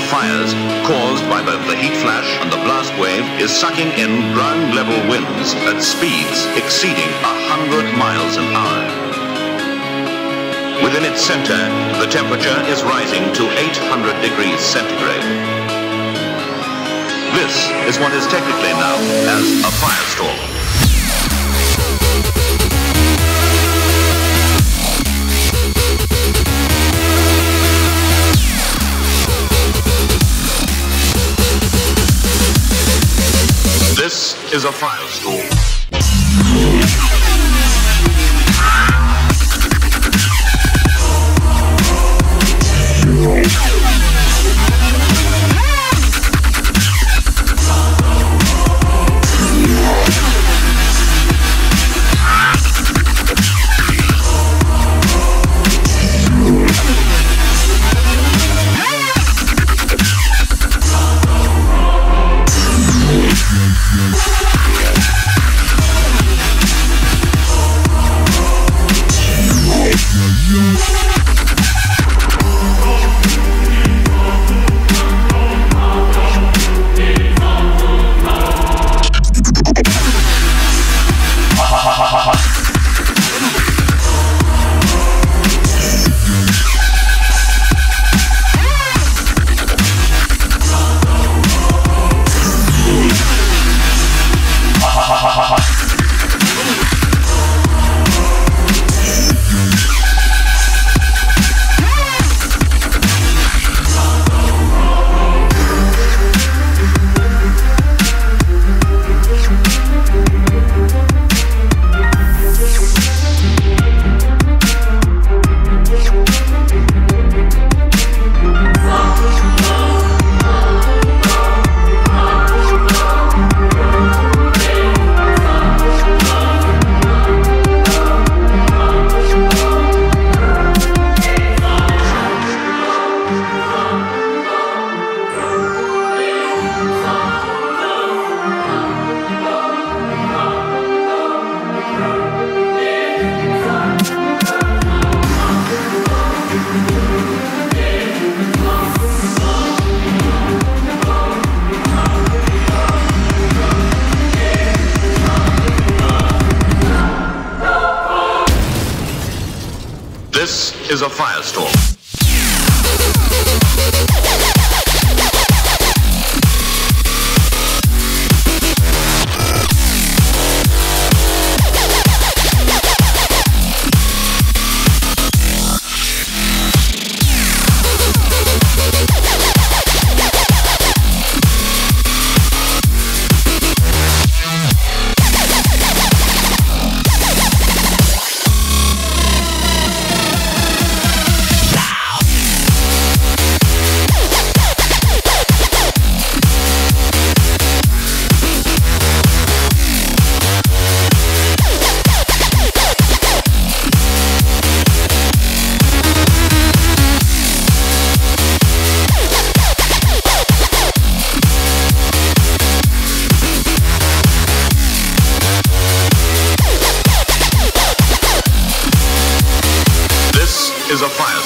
fires caused by both the heat flash and the blast wave is sucking in ground-level winds at speeds exceeding 100 miles an hour. Within its center, the temperature is rising to 800 degrees centigrade. This is what is technically known as a firestorm. This is a firestorm. This is a firestorm. Is a firestorm.